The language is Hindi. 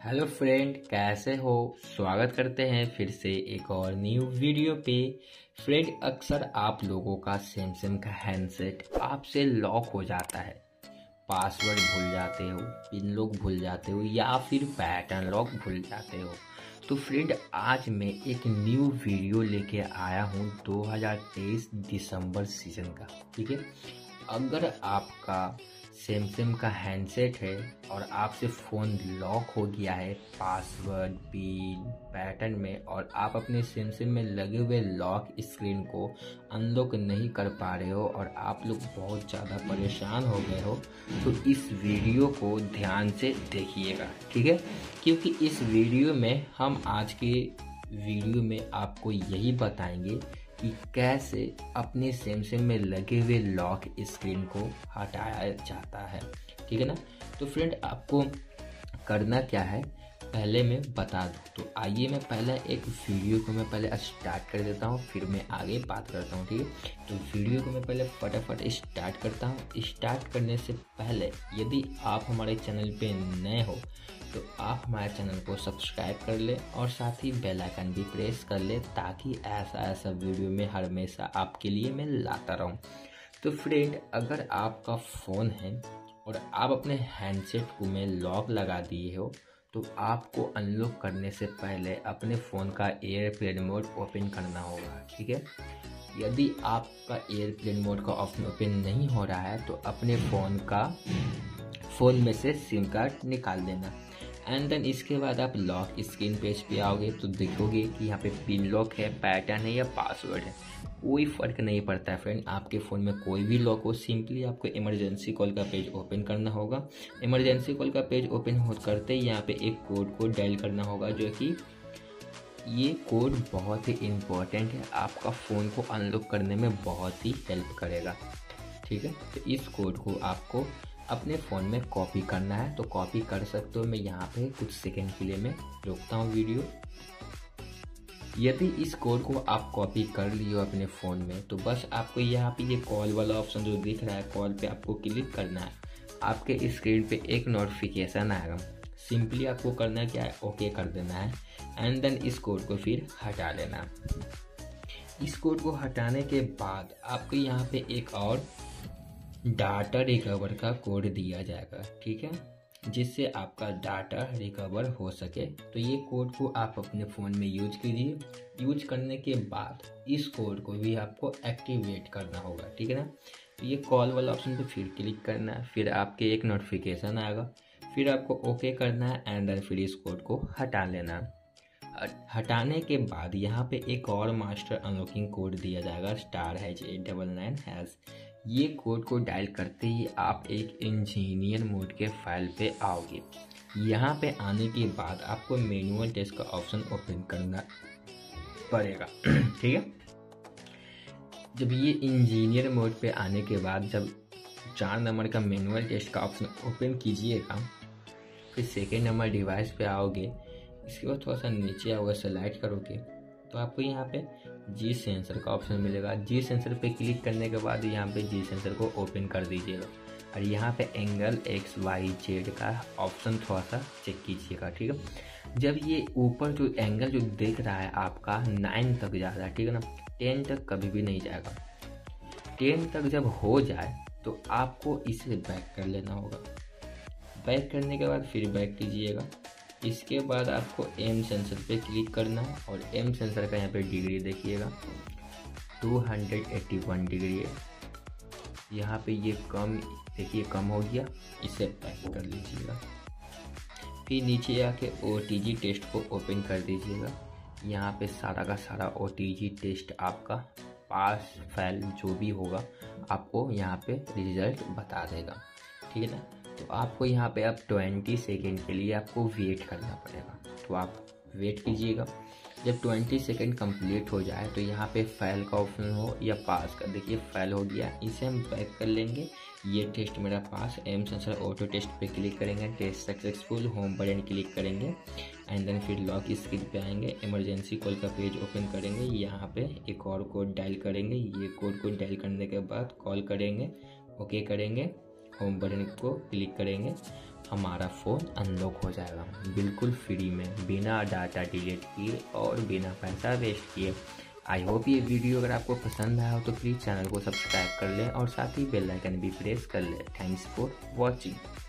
हेलो फ्रेंड, कैसे हो। स्वागत करते हैं फिर से एक और न्यू वीडियो पे। फ्रेंड, अक्सर आप लोगों का सैमसंग का हैंडसेट आपसे लॉक हो जाता है। पासवर्ड भूल जाते हो, पिन लॉक भूल जाते हो या फिर पैटर्न लॉक भूल जाते हो। तो फ्रेंड, आज मैं एक न्यू वीडियो लेके आया हूँ 2023 दिसंबर सीजन का। ठीक है, अगर आपका सैमसंग का हैंडसेट है और आपसे फ़ोन लॉक हो गया है पासवर्ड पिन पैटर्न में, और आप अपने सैमसंग में लगे हुए लॉक स्क्रीन को अनलॉक नहीं कर पा रहे हो और आप लोग बहुत ज़्यादा परेशान हो गए हो, तो इस वीडियो को ध्यान से देखिएगा। ठीक है, क्योंकि इस वीडियो में हम आज के वीडियो में आपको यही बताएंगे कि कैसे अपने सैमसंग में लगे हुए लॉक स्क्रीन को हटाया जाता है। ठीक है ना। तो फ्रेंड, आपको करना क्या है पहले मैं बता दूँ। तो आइए मैं पहले एक वीडियो को मैं पहले स्टार्ट कर देता हूँ, फिर मैं आगे बात करता हूँ। ठीक है, तो वीडियो को मैं पहले फटाफट स्टार्ट करता हूँ। स्टार्ट करने से पहले यदि आप हमारे चैनल पे नए हो तो आप हमारे चैनल को सब्सक्राइब कर ले और साथ ही बेल आइकन भी प्रेस कर ले, ताकि ऐसा वीडियो में हमेशा आपके लिए मैं लाता रहूं। तो फ्रेंड, अगर आपका फ़ोन है और आप अपने हैंडसेट को में लॉक लगा दिए हो, तो आपको अनलॉक करने से पहले अपने फ़ोन का एयरप्लेन मोड ओपन करना होगा। ठीक है, यदि आपका एयरप्लेन मोड का ऑप्शन ओपन नहीं हो रहा है तो अपने फ़ोन में से सिम कार्ड निकाल देना। एंड देन इसके बाद आप लॉक स्क्रीन पेज पे आओगे तो देखोगे कि यहाँ पे पिन लॉक है, पैटर्न है या पासवर्ड है। कोई फ़र्क नहीं पड़ता है फ्रेंड, आपके फ़ोन में कोई भी लॉक हो, सिंपली आपको इमरजेंसी कॉल का पेज ओपन करना होगा। इमरजेंसी कॉल का पेज ओपन हो करते ही यहाँ पे एक कोड को डायल करना होगा, जो कि ये कोड बहुत ही इम्पोर्टेंट है, आपका फ़ोन को अनलॉक करने में बहुत ही हेल्प करेगा। ठीक है, तो इस कोड को आपको अपने फ़ोन में कॉपी करना है, तो कॉपी कर सकते हो। मैं यहाँ पे कुछ सेकंड के लिए मैं रोकता हूँ वीडियो। यदि इस कोड को आप कॉपी कर लिए हो अपने फ़ोन में, तो बस आपको यहाँ पे ये कॉल वाला ऑप्शन जो दिख रहा है, कॉल पे आपको क्लिक करना है। आपके स्क्रीन पे एक नोटिफिकेशन आएगा, सिंपली आपको करना क्या है, ओके कर देना है। एंड देन इस कोड को फिर हटा लेना। इस कोड को हटाने के बाद आपको यहाँ पे एक और डाटा रिकवर का कोड दिया जाएगा। ठीक है, जिससे आपका डाटा रिकवर हो सके। तो ये कोड को आप अपने फ़ोन में यूज कीजिए। यूज करने के बाद इस कोड को भी आपको एक्टिवेट करना होगा। ठीक है ना। तो ये कॉल वाला ऑप्शन पे फिर क्लिक करना है, फिर आपके एक नोटिफिकेशन आएगा, फिर आपको ओके करना है एंड देन फिर इस कोड को हटा लेना। हटाने के बाद यहाँ पे एक और मास्टर अनलॉकिंग कोड दिया जाएगा, *#899#। ये कोड को डायल करते ही आप एक इंजीनियर मोड के फाइल पे आओगे। यहाँ पे आने के बाद आपको मैनुअल टेस्ट का ऑप्शन ओपन करना पड़ेगा। ठीक है, जब ये इंजीनियर मोड पे आने के बाद जब 4 नंबर का मैनुअल टेस्ट का ऑप्शन ओपन कीजिएगा, फिर सेकेंड नंबर डिवाइस पे आओगे। इसके बाद थोड़ा सा नीचे आओगे, सेलेक्ट करोगे तो आपको यहाँ पे जी सेंसर का ऑप्शन मिलेगा। जी सेंसर पे क्लिक करने के बाद यहाँ पे जी सेंसर को ओपन कर दीजिएगा और यहाँ पे एंगल XYZ का ऑप्शन थोड़ा सा चेक कीजिएगा। ठीक है, जब ये ऊपर जो एंगल जो दिख रहा है आपका 9 तक जा रहा है, ठीक है ना, 10 तक कभी भी नहीं जाएगा। 10 तक जब हो जाए तो आपको इसे बैक कर लेना होगा। बैक करने के बाद फिर बैक कीजिएगा। इसके बाद आपको एम सेंसर पे क्लिक करना है और एम सेंसर का यहाँ पे डिग्री देखिएगा 281 डिग्री है। यहाँ पे ये कम देखिए, कम हो गया, इसे बैक कर लीजिएगा। फिर नीचे आके OTG टेस्ट को ओपन कर दीजिएगा। यहाँ पे सारा का सारा OTG टेस्ट आपका पास फेल जो भी होगा आपको यहाँ पे रिजल्ट बता देगा। ठीक है ना। तो आपको यहाँ पे अब 20 सेकेंड के लिए आपको वेट करना पड़ेगा, तो आप वेट कीजिएगा। जब 20 सेकेंड कंप्लीट हो जाए तो यहाँ पे फेल का ऑप्शन हो या पास का, देखिए फेल हो गया, इसे हम बैक कर लेंगे। ये टेस्ट मेरा pass. M sensor auto test पे क्लिक करेंगे, test successful, home button click करेंगे एंड देन फिर लॉक स्क्रीन पे आएंगे, इमरजेंसी कॉल का पेज ओपन करेंगे। यहाँ पे एक और कोड डायल करेंगे। ये कोड को डायल करने के बाद कॉल करेंगे, ओके करेंगे, होम बटन को क्लिक करेंगे हमारा फ़ोन अनलॉक हो जाएगा बिल्कुल फ्री में, बिना डाटा डिलीट किए और बिना पैसा वेस्ट किए। आई होप ये वीडियो अगर आपको पसंद आया हो तो प्लीज़ चैनल को सब्सक्राइब कर लें और साथ ही बेल आइकन भी प्रेस कर लें। Thanks for watching.